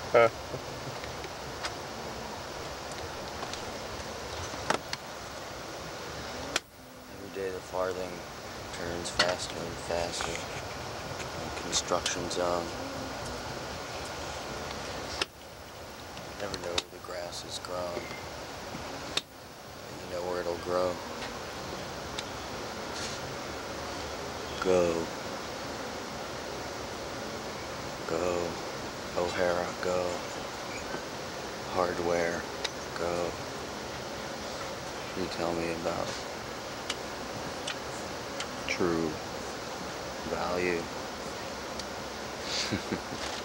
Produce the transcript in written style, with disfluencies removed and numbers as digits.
Every day the farthing turns faster and faster in construction zone. Never know where the grass is grown, but you know where it'll grow. Go. Go. O'Hara, go. Hardware, go. You tell me about true value.